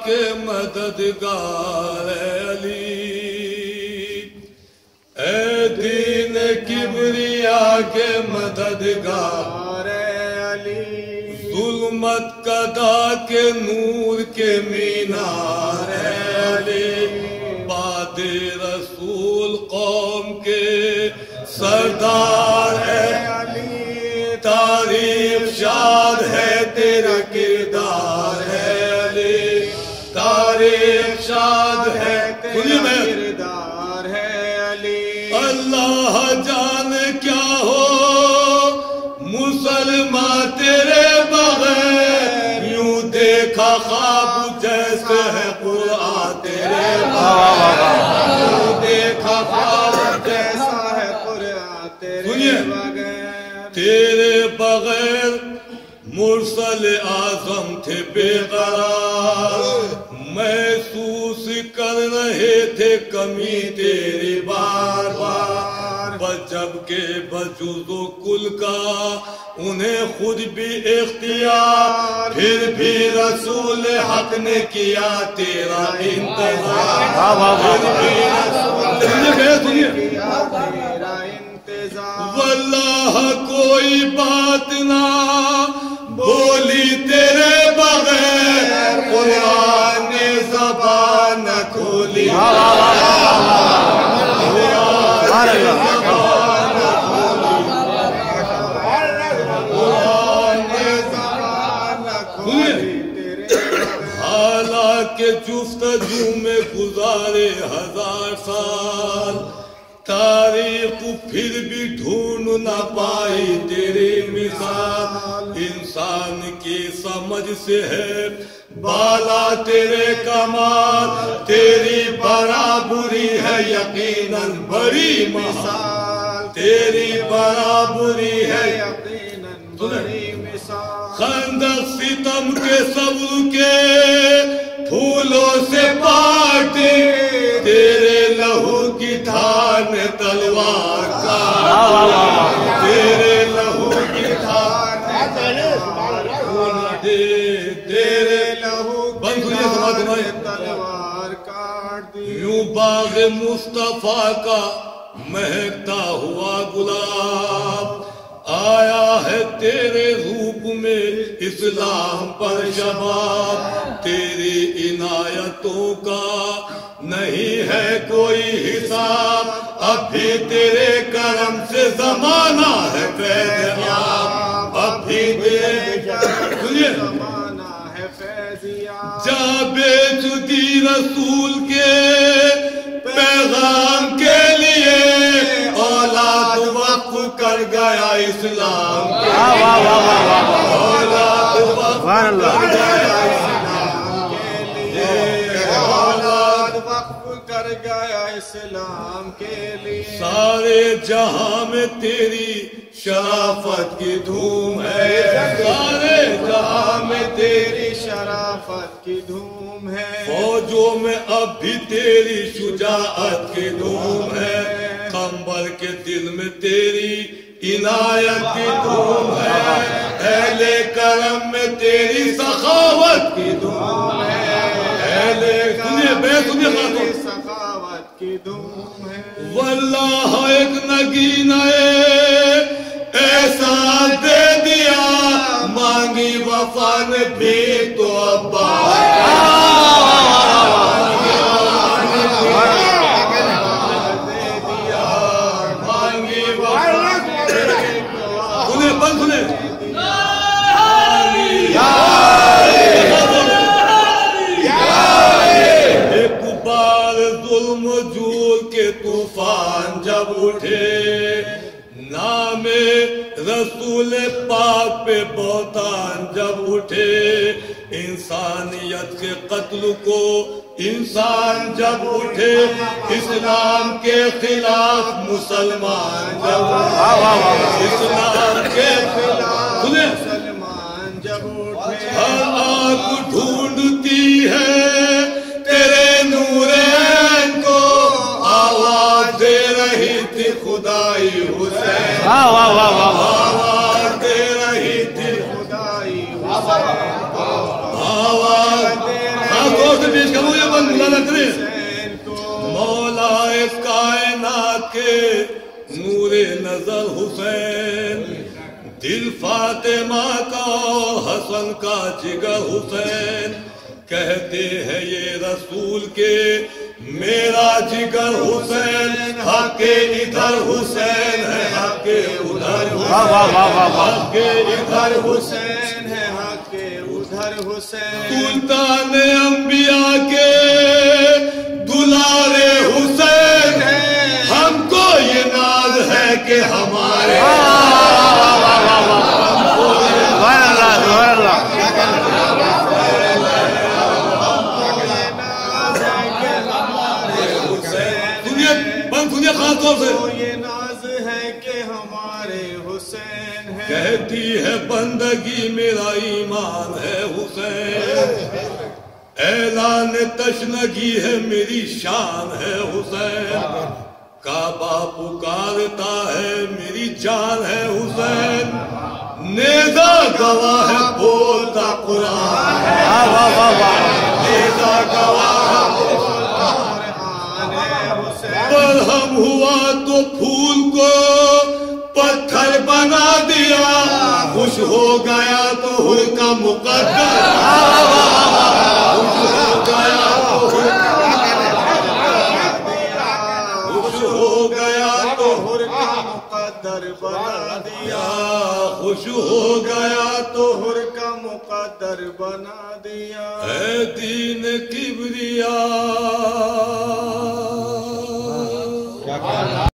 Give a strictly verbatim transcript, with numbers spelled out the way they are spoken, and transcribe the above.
کے مددگار علی، اے دین کبریا کے مددگار علی، ظلمت کدا کے نور کے مینار علی، باد رسول قوم کے سردار ہے علی، تعریف شاد ہے تیرا کردار ہے علی، تعریف شاد ہے تیرا کردار ہے علی۔ اللہ جانے کیا ہو مسلمان تیرے بغیر، یوں دیکھا خواب جیسے ہے قرآن تیرے بغیر، یوں دیکھا خواب جیسا ہے قرآن تیرے بغیر، تیرے بغیر مرسل اعظم تھے بے قرار، محسوس کر رہے تھے کمی تیری بار بار، جبکہ بجز و کل کا انہیں خود بھی اختیار، پھر بھی رسول حق نے کیا تیرا انتظار، پھر بھی رسول حق نے کیا تیرا انتظار، واللہ کوئی بات نہ بولی تیرے بغیر، قرآن نے زبان نہ کھولی، حالانکہ جفتجو میں گزارے ہزار سال، تاریخ پھر بھی ڈھونڈ نہ پائی تیری مثال، انسان کی سمجھ سے ہے بالا تیرے کمال، تیری برابری ہے یقیناً بڑی مثال، تیری برابری ہے یقیناً بڑی مثال، خندق ستم کے صبر کے پھولوں سے پاٹے، تیرے لہو کی دھار میں تلوار کا، تیرے لہو کی دھار میں تلوار دے، تیرے لہو کی دھار میں تلوار کاٹ دی، یوں باغ مصطفیٰ کا مہکتا ہوا گلاب، آیا ہے تیرے روپ میں اسلام پر شباب، تیری عنایتوں کا نہیں ہے کوئی حساب، اب بھی تیرے کرم سے زمانہ ہے فیضیاب، اب بھی تیرے کرم سے زمانہ ہے فیضیاب، جا بیچ دی رسول کے پیغام کے لیے، اولاد وقف کر گیا اسلام کے لیے، اولاد وقف کر گیا اسلام کے لیے، اولاد وقف کر گیا اسلام کے لیے، سارے جہاں میں تیری شرافت کی دھوم ہے، سارے جہاں میں تیری شرافت کی دھوم ہے، فوجوں میں اب بھی تیری شجاعت کی دھوم ہے، قمبر کے دل میں تیری عنایت کی دھوم ہے، اہل کرم میں تیری سخاوت کی دھوم ہے، اہل کرم میں تیری سخاوت کی دھوم ہے، واللہ ایک نگینہ ایسا دے دیا، مانگی وفا نے بھی تو ابا، طوفان جب اٹھے، نام رسول پاک پہ بہتان جب اٹھے، انسانیت کے قتل کو انسان جب اٹھے، اسلام کے خلاف مسلمان جب اٹھے، اسلام کے خلاف مسلمان جب اٹھے، ہر آنکھ ڈھونڈتی ہے تیرے نور عین کو، آواز دے رہی تھی خدائی حسین، آواز دے رہی تھی خدائی حسین، آواز دے رہی تھی ادا کریں. مولا اس کائنات کے نور نظر حسین، دل فاطمہ کا اور حسن کا جگر حسین. کہتے ہیں یہ رسول کے میرا جگر حسین، حق ادھر حسین ہے حق ادھر حسین، حق ادھر حسین ہے حق ادھر حسین. سلطان انبیاء کے دلارے حسین ہیں، ہم کو یہ ناز ہے کہ ہمارے خاص طور سے یہ ناز ہے کہ ہمارے حسین ہے. کہتی ہے بندگی میرا ایمان ہے حسین، اعلان تشنگی ہے میری شان ہے حسین. کعبہ پکارتا ہے میری جان ہے حسین، نیزہ گواہ ہے بولتا قرآن ہے، نیزہ گواہ ہے بولتا قرآن ہے حسین. برہم ہوا تو پھول کو پتھر بنا دیا، خوش ہو گیا تو ہر کا مقدر، خوش ہو گیا تو ہر مقدر بنا دیا، خوش ہو گیا تو ہر کا مقدر بنا دیا. اے دین کبریا